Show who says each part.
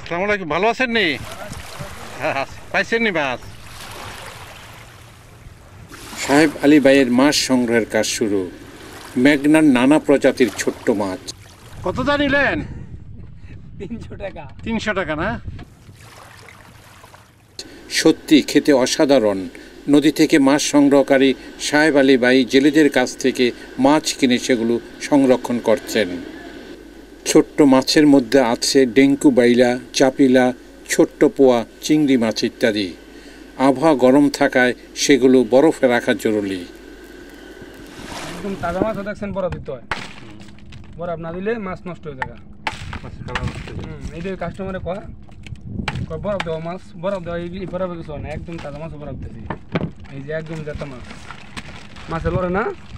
Speaker 1: আসসালামু আলাইকুম, ভালো আছেন নি? পাইছেন নি মাছ?
Speaker 2: সাহেব আলী ভাইয়ের মাছ সংগ্রহের কাজ শুরু। মেঘনার নানা প্রজাতির ছোট্ট মাছ।
Speaker 1: কত জানিলেন?
Speaker 3: 300 টাকা।
Speaker 1: 300 টাকা না?
Speaker 2: সত্যি খেতে অসাধারণ। নদী থেকে মাছ সংগ্রহকারী সাহেব আলী ভাই জেলেদের কাছ থেকে মাছ কিনে সেগুলো সংরক্ষণ করছেন। ছোট্ট মাছের মধ্যে আছে ডেঙ্কু বাইলা, চাপিলা, ছোট্ট পোয়া, চিংড়ি মাছ ইত্যাদি। আবহাওয়া গরম থাকায় সেগুলো বরফে রাখা জরুরি।
Speaker 3: একদম তাজা মাছ দেখছেন, বরফ দিতে হয়। বরফ না দিলে মাছ নষ্ট হয়ে যায়। এইটা কাস্টমারে কয় বরফ দেওয়া মাছ, বরফ দেওয়া এই বরফে কিছু হয় না, একদম তাজা মাছ বরফ দিয়েছি। এই যে একদম জেতা মাছ, মাছে লড়ে না।